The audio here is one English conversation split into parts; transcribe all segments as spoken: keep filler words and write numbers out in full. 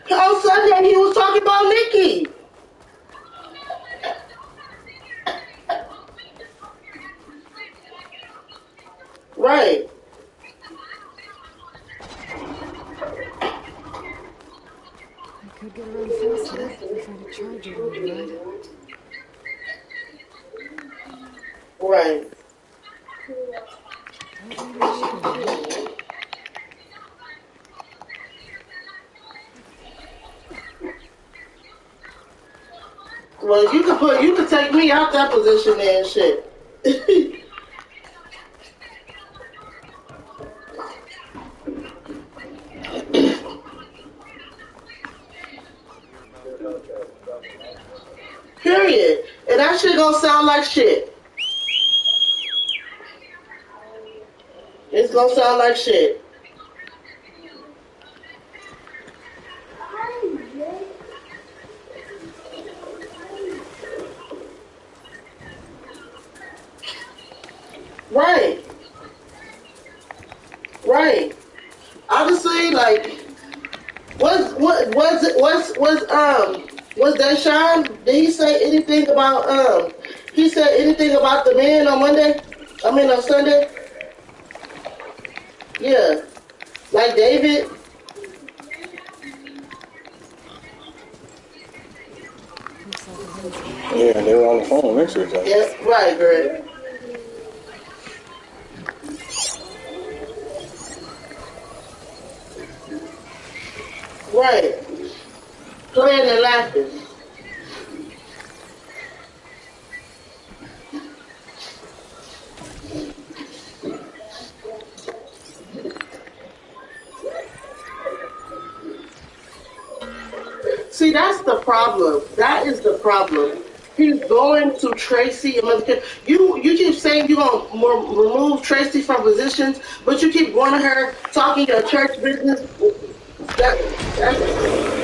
On Sunday, he was talking about Nikki. Right. I could get around faster if I had a charger override. Right. Don't need a shade, right? Well, you could put, you could take me out that position there and shit. Period. And that shit gonna sound like shit. It's gonna sound like shit. Right. Right. Honestly, like, was what was it was was um was Deshaun? Did he say anything about um? He said anything about the man on Monday? I mean on Sunday? Yeah, like David. Looks like a handful. Yeah, they were on the phone next to each other. Yes, right, Greg. Right. Playing and laughing. See, that's the problem. That is the problem. He's going to Tracy. You you keep saying you're going to remove Tracy from positions, but you keep going to her talking your church business. That, that's,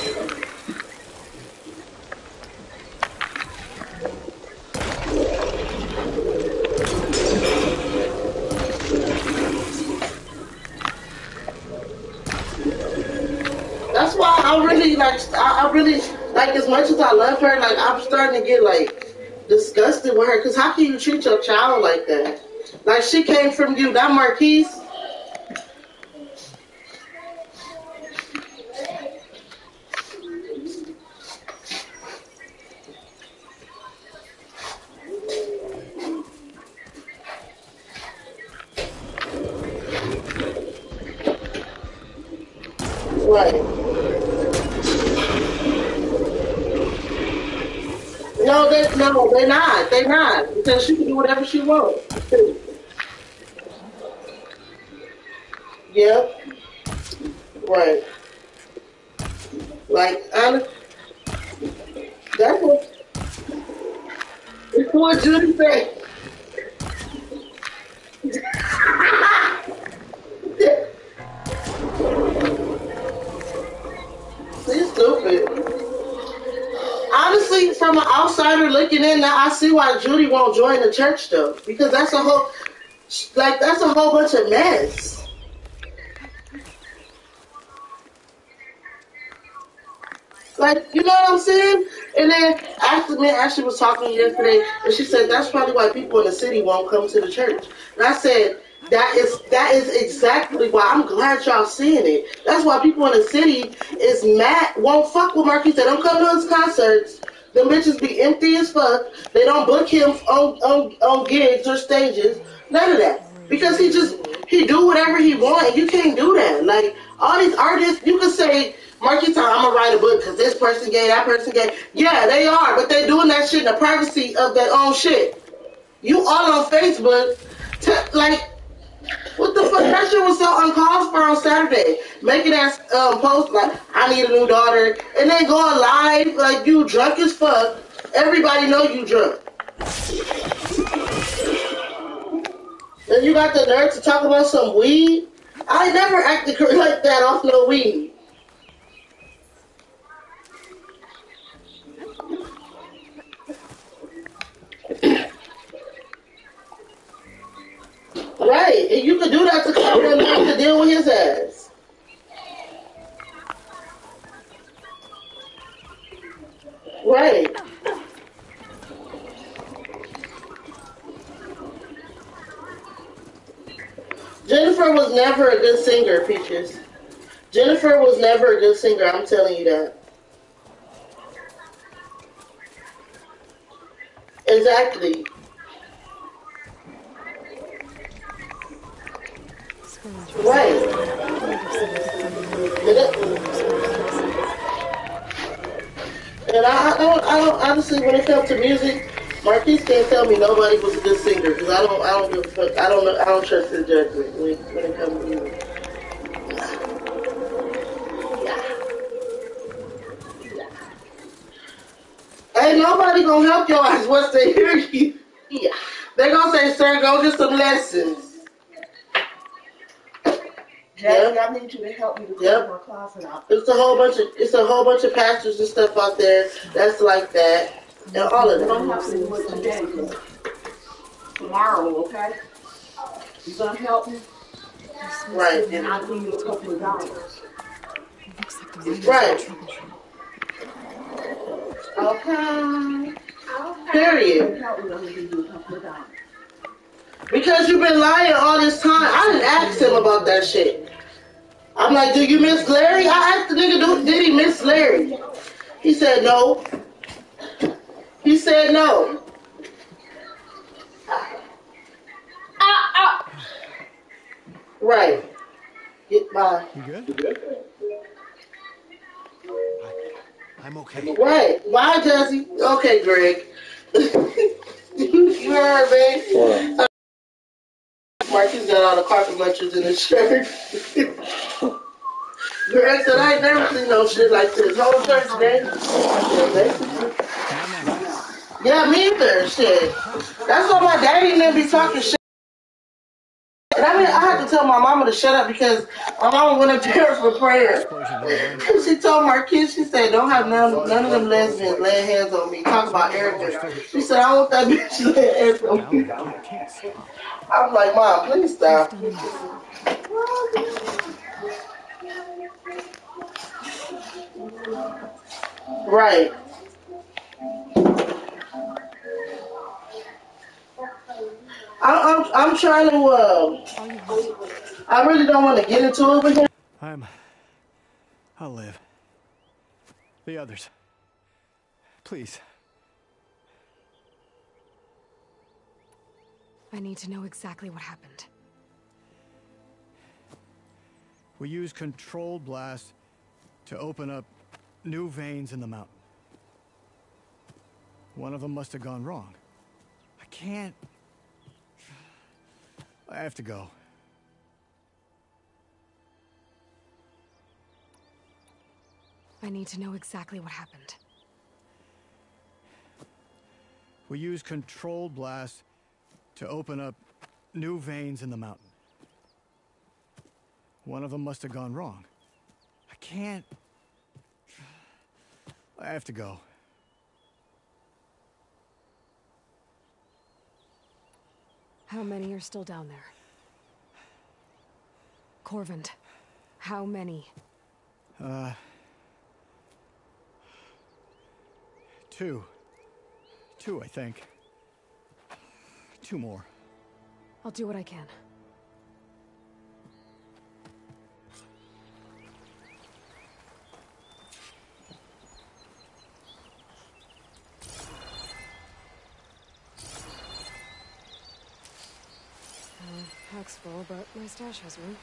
That's why I really like. I, I really like as much as I love her. Like I'm starting to get like disgusted with her. Cause how can you treat your child like that? Like she came from you, that Marquise. Right. No, they no, they're not. They're not because she can do whatever she wants. Yeah. Right. Like honest, that's what what Judy said. She's stupid. Honestly, from an outsider looking in, now I see why Judy won't join the church though, because that's a whole, like that's a whole bunch of mess. Like, you know what I'm saying? And then after me, Ashley was talking yesterday, and she said that's probably why people in the city won't come to the church. And I said that is that is exactly why. I'm glad y'all seeing it. That's why people in the city is mad, won't fuck with Marquis. They don't come to his concerts. Them bitches be empty as fuck. They don't book him on on, on gigs or stages. None of that. Because he just he do whatever he want, and you can't do that. Like all these artists, you could say. Marky time, I'm gonna write a book because this person gay, that person gay. Yeah, they are, but they're doing that shit in the privacy of their own shit. You all on Facebook, t- like, what the fuck? That shit was so uncalled for on Saturday. Making that um, post like, I need a new daughter, and then going live like you drunk as fuck. Everybody know you drunk. Then you got the nerve to talk about some weed. I never acted like that off no weed. Right, and you could do that to cover him to deal with his ass. Right. Jennifer was never a good singer, Peaches. Jennifer was never a good singer, I'm telling you that. Exactly. Right. And I, I don't, I don't, honestly, when it comes to music, Marquise can't tell me nobody was a good singer because I don't, I don't give a fuck. I don't know, I don't trust his judgment when, when it comes to music. Ain't nobody gonna help your ass once they hear you. Yeah. They gonna say, sir, go get some lessons. Jackie, yep. I need you to help me to clean yep. my closet out. It's a whole bunch of it's a whole bunch of pastors and stuff out there that's like that. And all of them. Don't have to do it today. Tomorrow, okay? You gonna help me? Right. And I'll give you a couple of dollars. Right. Okay. Period. Because you've been lying all this time. I didn't ask him about that shit. I'm like, do you miss Larry? I asked the nigga, did he miss Larry? He said no. He said no. Ah, ah. Right. Get by. You good? You good? I, I'm okay. Right. Why, Jesse? Okay, Greg. You heard me? Uh, Marcus got all the carpet munchers in his shirt. Greg said, I ain't never seen no shit like this. Whole church, man. Yeah, me either. Shit. That's why my daddy and them be talking shit. And I mean, I had to tell my mama to shut up because my mama went up there for prayer. She told Marquise, she said, don't have none, none of them lesbians laying hands on me. Talk about Erica. She said, I want that bitch laying hands on me. I was like, Mom, please stop. Right. I'm, I'm, I'm trying to, uh, I really don't want to get into it with him. I'm, I'll live. The others. Please. I need to know exactly what happened. We used controlled blast to open up new veins in the mountain. One of them must have gone wrong. I can't... I have to go. I need to know exactly what happened. We used controlled blast to open up new veins in the mountain. One of them must have gone wrong. I can't... I have to go. How many are still down there? Corvand, how many? Uh... Two. Two, I think. Two more. I'll do what I can. Uh, pack's full, but my stash has room.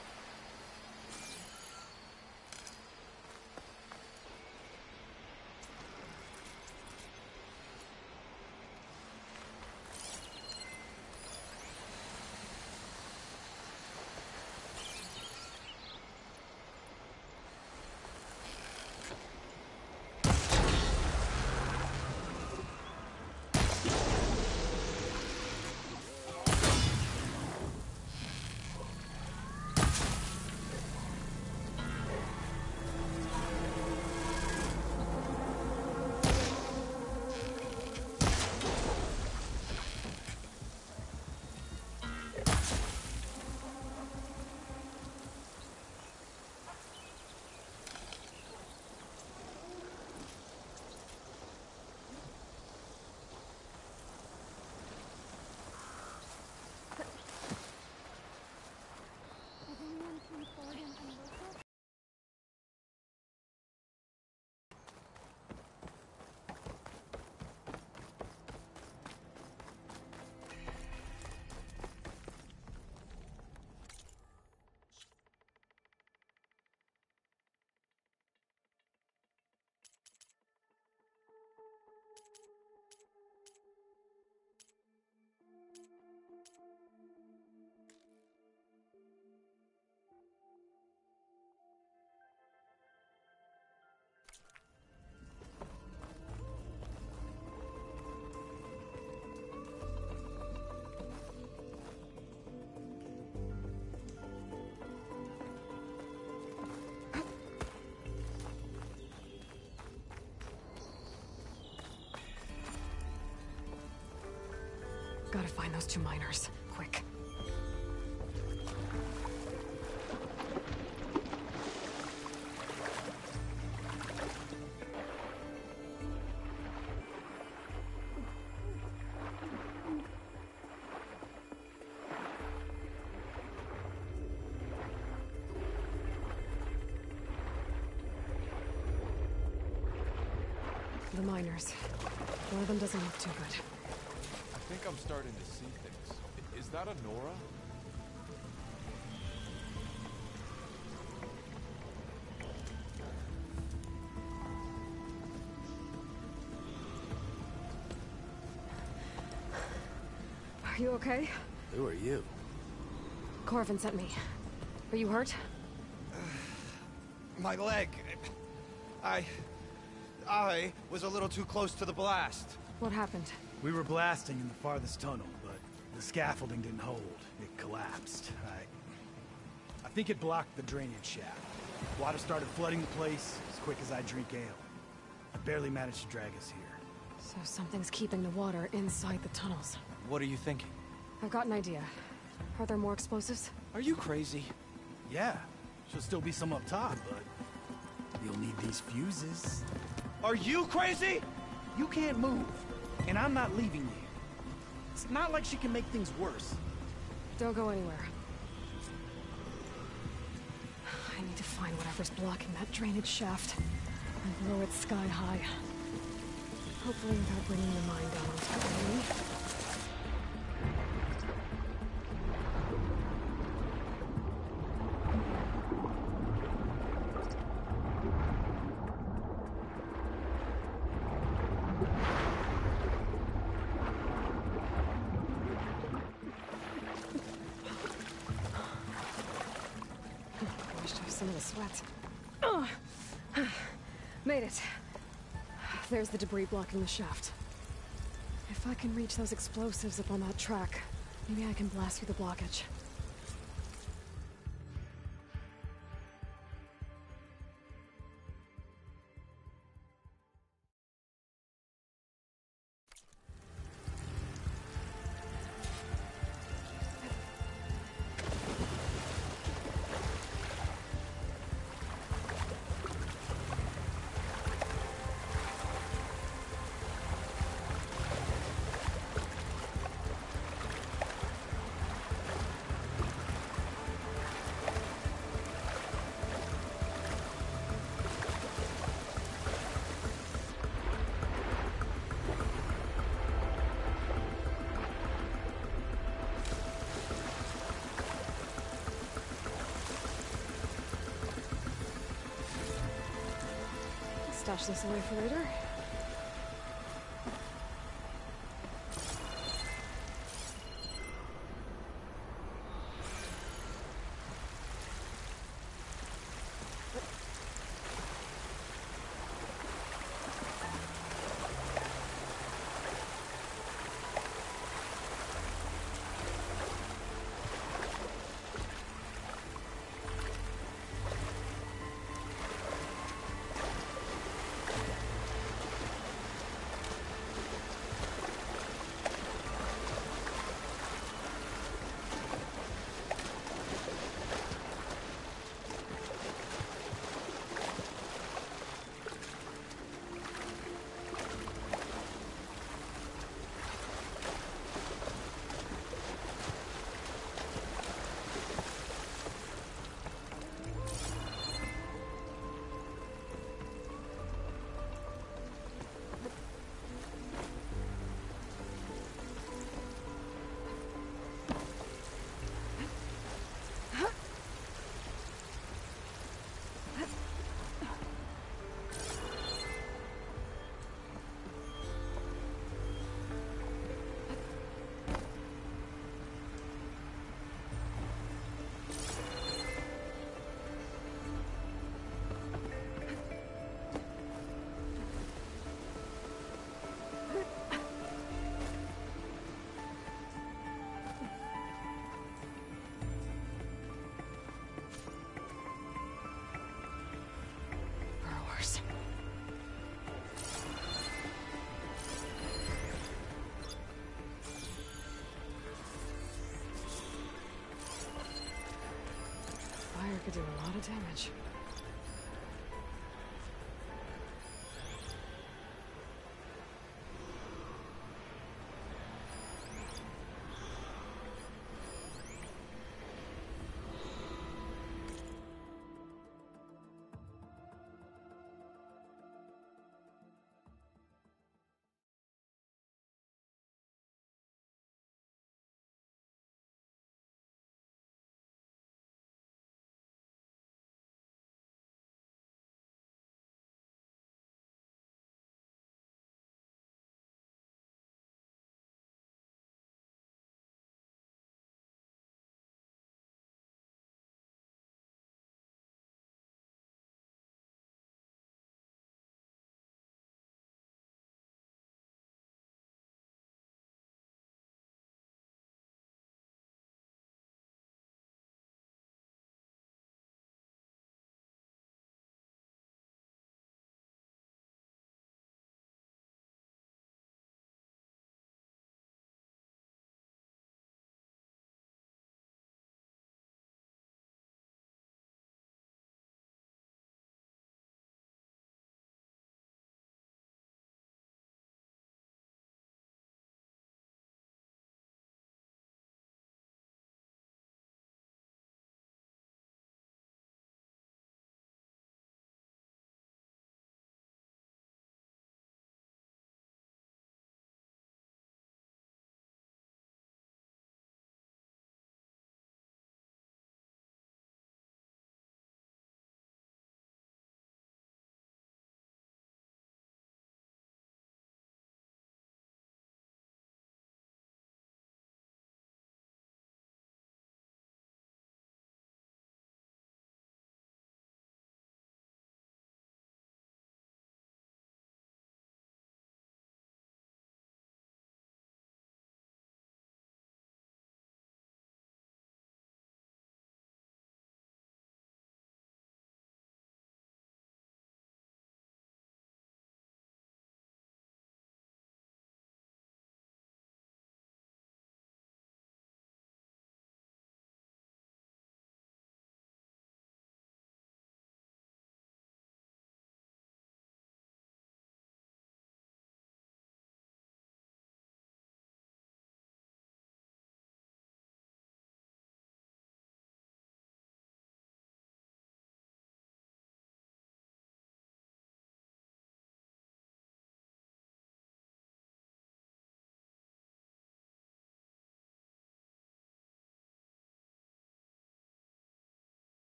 Gotta find those two miners. Quick. The miners. One of them doesn't look too good. I think I'm starting to see things. I- Is that a Nora? Are you okay? Who are you? Corvin sent me. Are you hurt? My leg. I... I was a little too close to the blast. What happened? We were blasting in the farthest tunnel, but the scaffolding didn't hold. It collapsed. I... I think it blocked the drainage shaft. Water started flooding the place as quick as I drink ale. I barely managed to drag us here. So something's keeping the water inside the tunnels. What are you thinking? I've got an idea. Are there more explosives? Are you crazy? Yeah, should still be some up top, but you'll need these fuses. Are you crazy? You can't move, and I'm not leaving you. It's not like she can make things worse. Don't go anywhere. I need to find whatever's blocking that drainage shaft and blow it sky high. Hopefully without bringing your mind down on top of me. Washed off some of the sweat. Ugh. Made it. There's the debris blocking the shaft. If I can reach those explosives up on that track, maybe I can blast through the blockage. Stash this away for later. could do a lot of damage.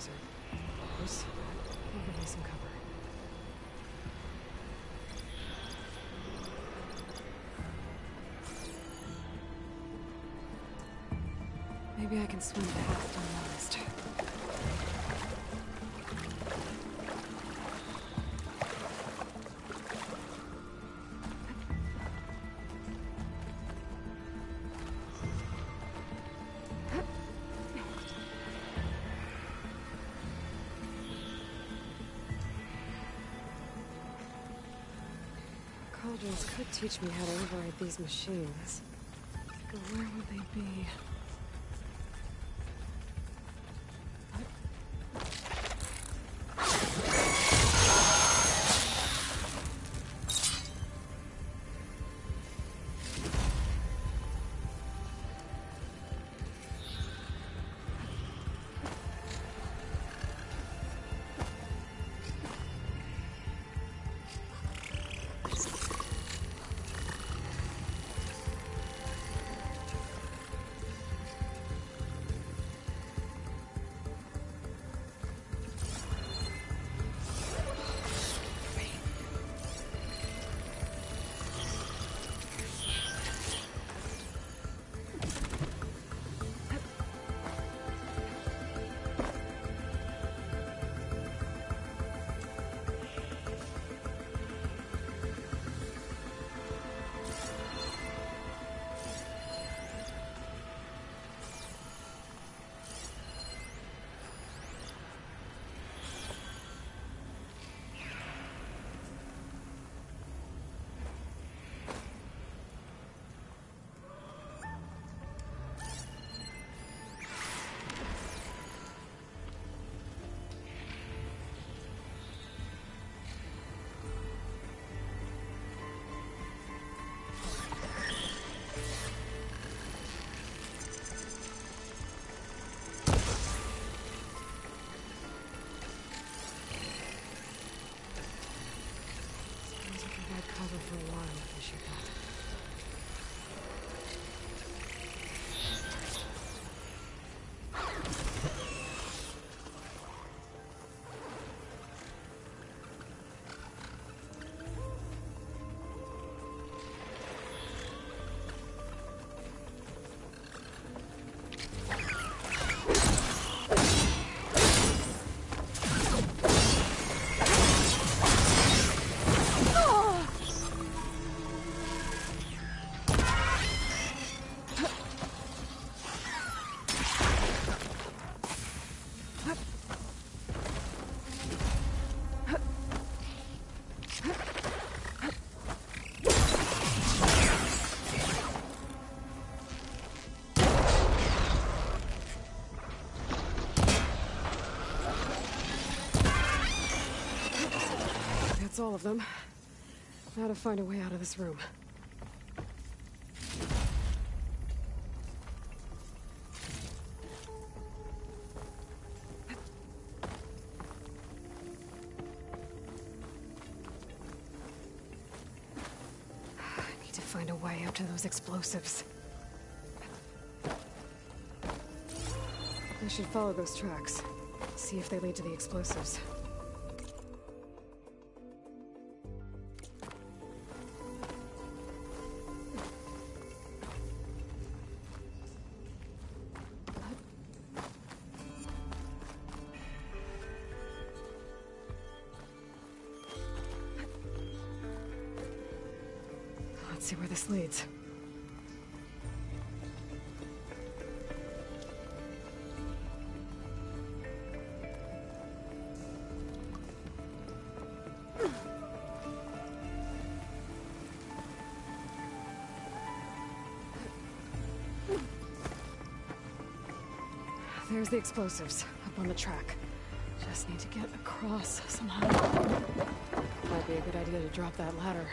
desert. Close. I'll give me some cover. Maybe I can swim past unnoticed. Cauldrons could teach me how to override these machines. But where would they be? Cover for a while if I shoot that. That's all of them. Now to find a way out of this room. I need to find a way up to those explosives. I should follow those tracks. See if they lead to the explosives. Let's see where this leads. There's the explosives, up on the track. Just need to get across somehow. Might be a good idea to drop that ladder.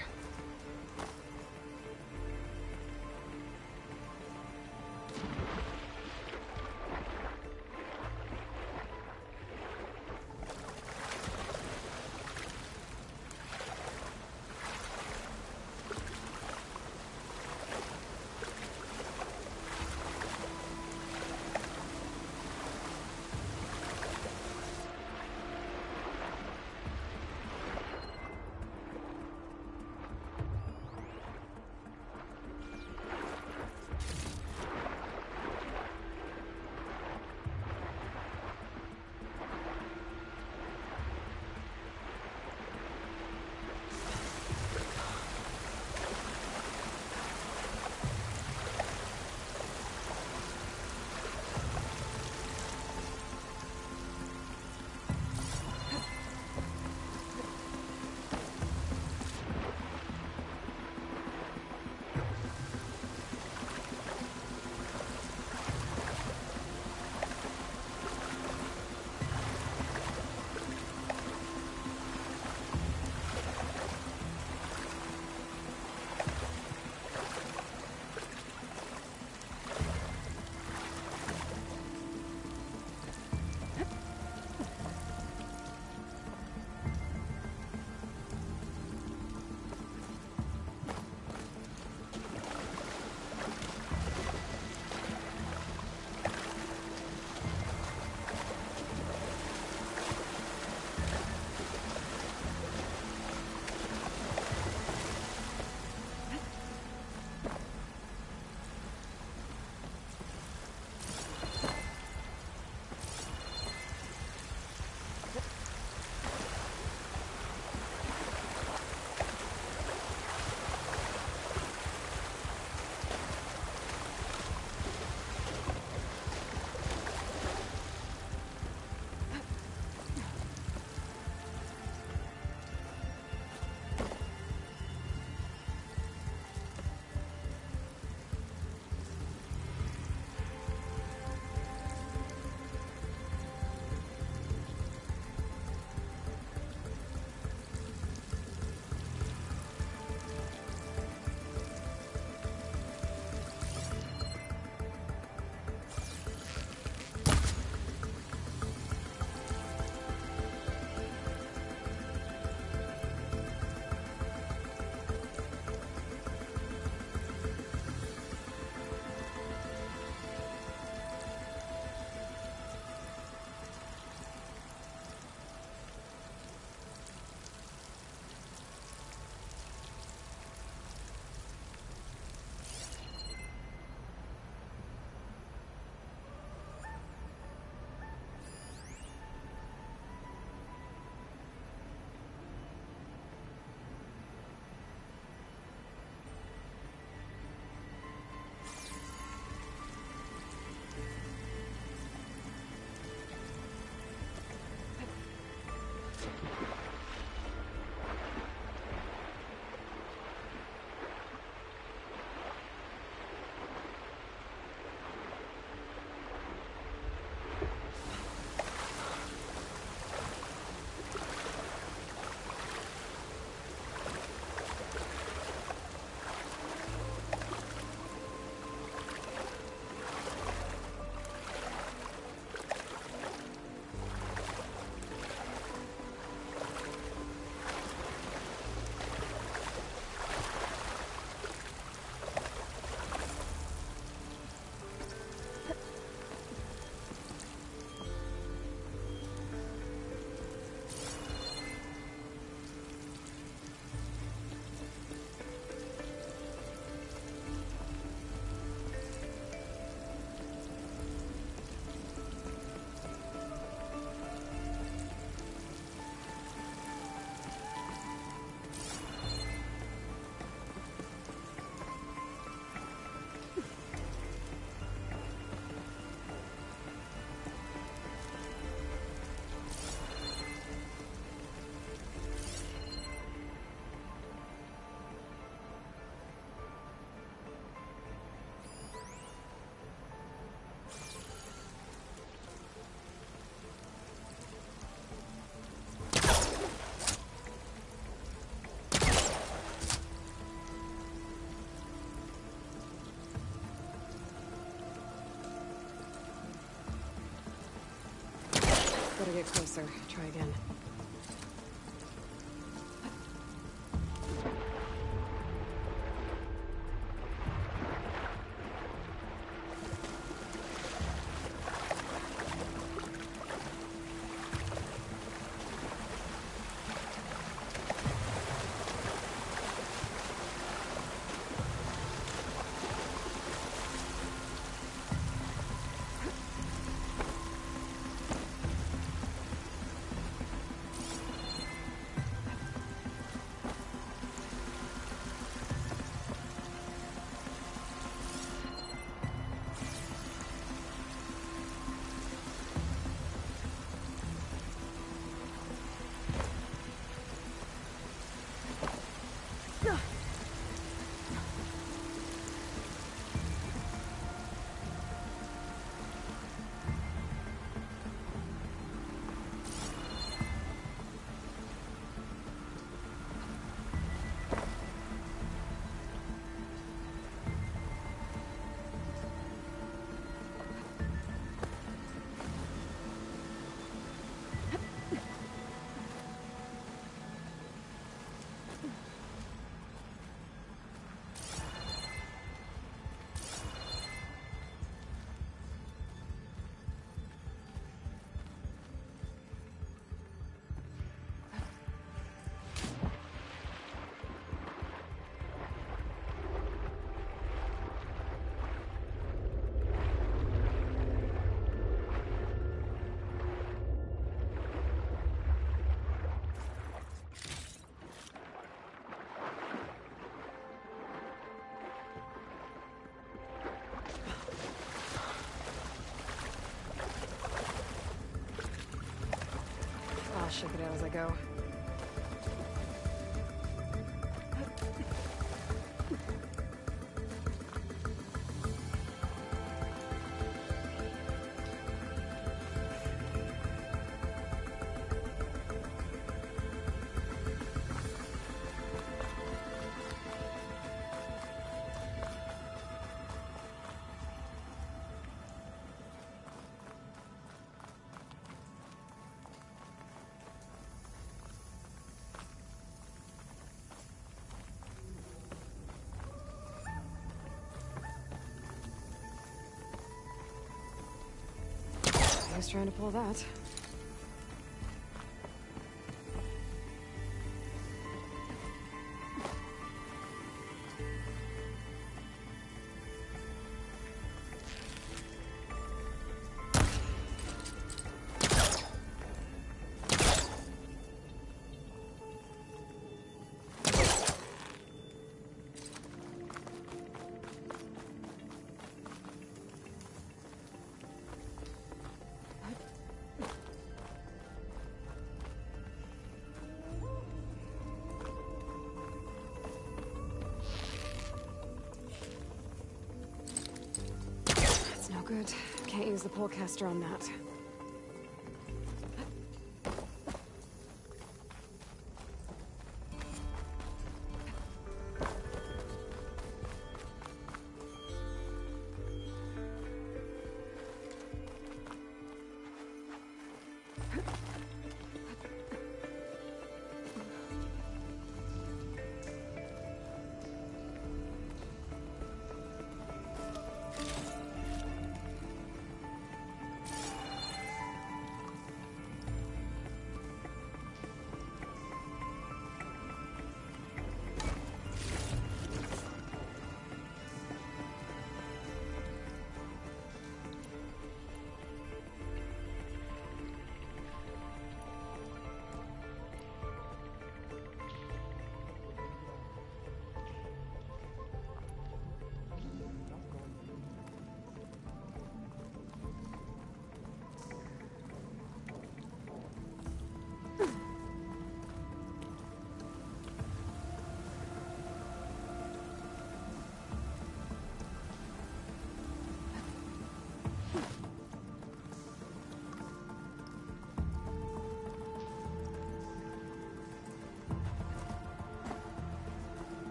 Gotta get closer. Try again. I'll shake it out as I go. I was trying to pull that. No good. Can't use the polecaster on that.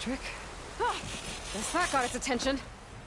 electric. Ah, guess that got its attention.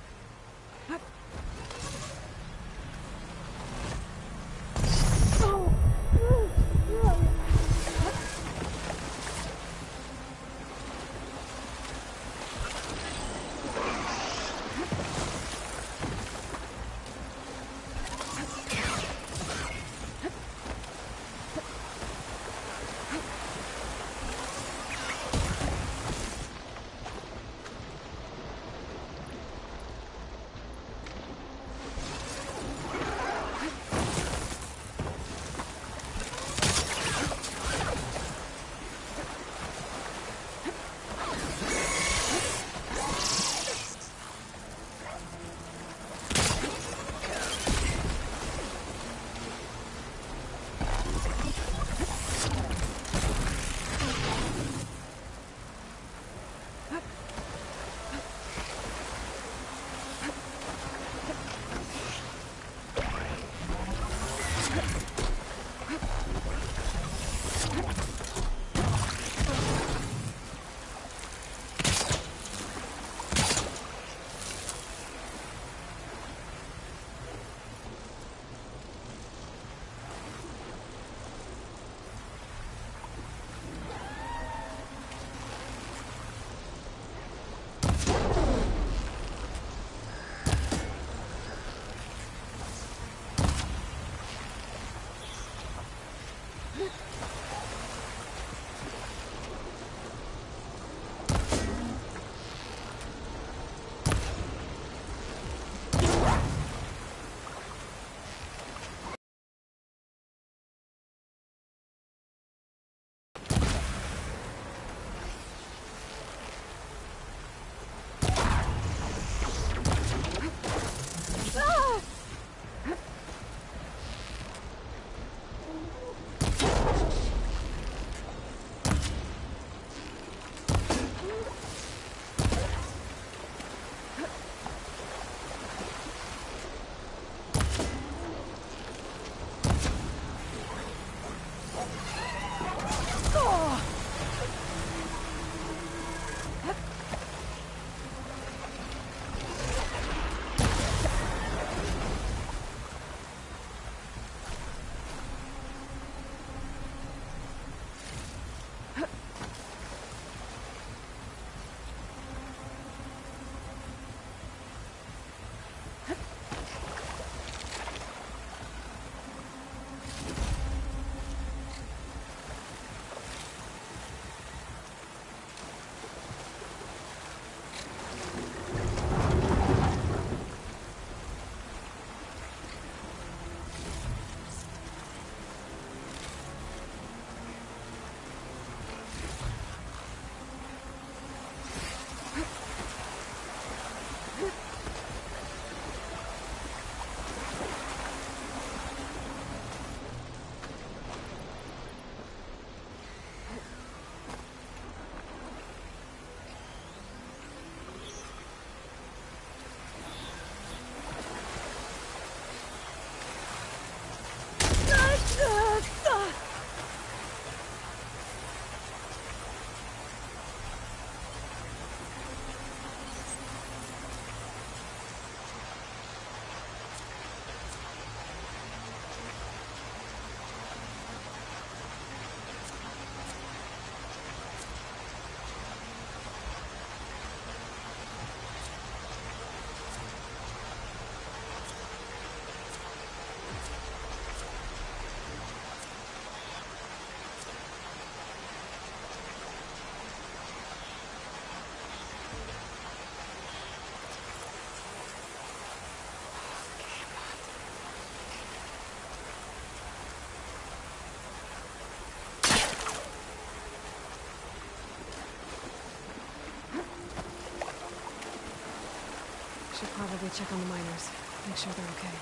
Should probably check on the miners. Make sure they're okay.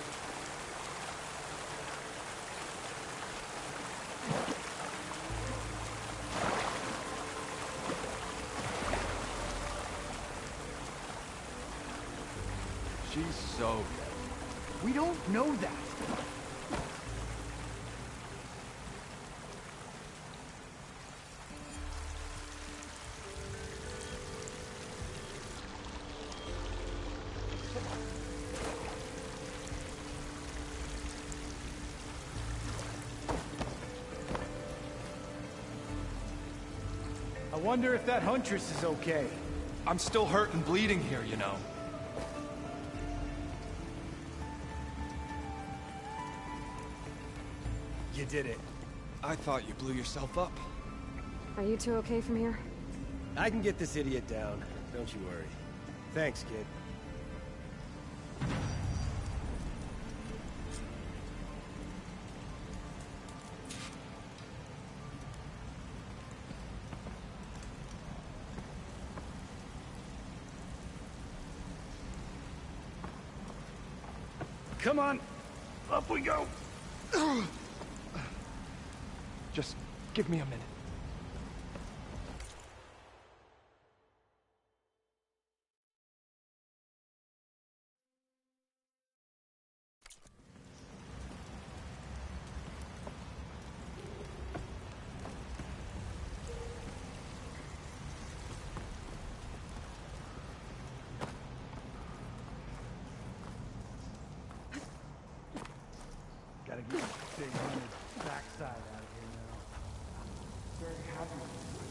She's so dead. We don't know that. wonder if that Huntress is okay. I'm still hurt and bleeding here, you know. You did it. I thought you blew yourself up. Are you two okay from here? I can get this idiot down. Don't you worry. Thanks, kid. Come on. Up we go. Just give me a minute. Gotta get this big hunted backside out of here now. Very happy.